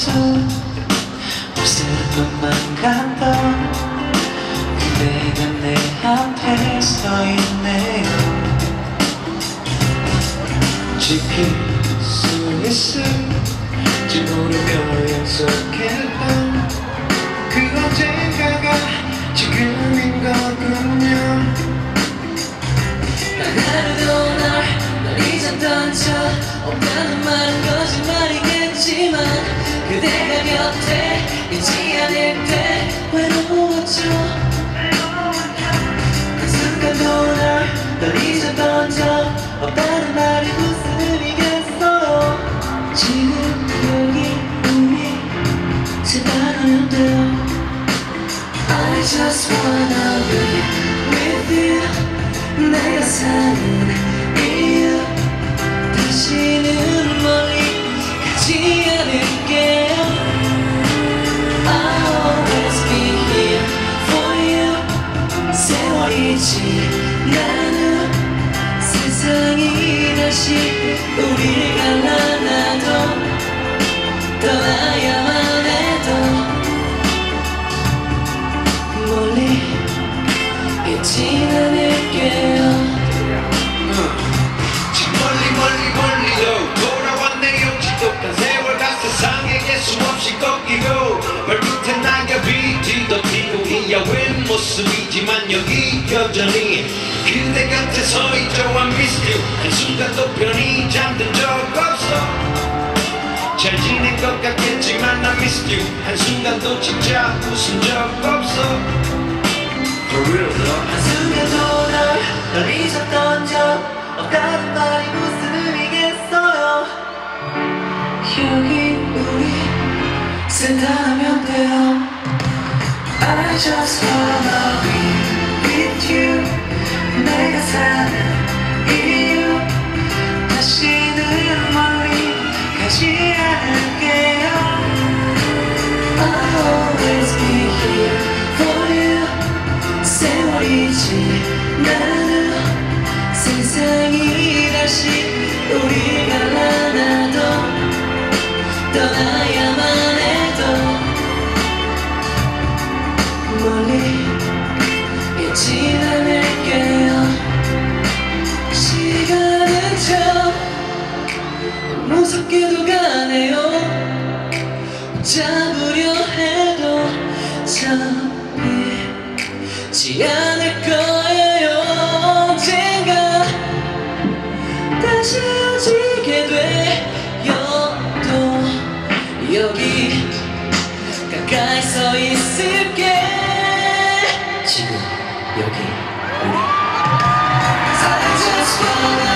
수 없을 것만 같던 그대가 내 앞에 서 있네요. 지킬 수 있을지 모르며 약속했던 그 언젠가가 지금인 거군요. 난 하루도 널 잊었던 적 없다는 말은 거짓말이겠지만 그대가 곁에 있지 않을 때 외로웠죠. 그 순간도 널 잊었던 적 없다는 말이 무슨 의미겠어요. 지금 여기 우리 세바라면 돼요. I just wanna be with you. 내가 사는 이유 다시는 멀리 가지 않을게요. I'll always be here for you. 세월이 지나는 세상이 다시 우리를 갈라놔도 떠나야만 해도 멀리 있진 않을게요. 저 멀리도 돌아왔네요. 지독한 세월과 세상에게 수없이 꺾이고 발끝에 낙엽이 뒤덮이고 이 야윈 모습이지만 여기 여전히 그대 곁에 서 있죠. I miss you. 한순간도 편히 잠든 적 없어. 잘 지낸 것 같겠지만 I miss you. 한순간도 진짜 웃은 적 없어. For real though. 한순간도 널 잊었던 적 없다는 말이 무슨 의미겠어요. 여기 우리 산다면 돼요. I just wanna be with you. 내가 사는 이유 다시는 멀리 가지 않을게요. I'll always be here for you. 세월이 지나는 세상이 다시 우리 갈라놔도 떠나야만 해도 멀리 있진 않을게요. 시간은 참 무섭게도 가네요. 잡으려 해도 잡히지 않을 거예요. 언젠가 다시 헤어지게 되어도 여기 가까이 서 있을게. 지금 여기 우리 I just wanna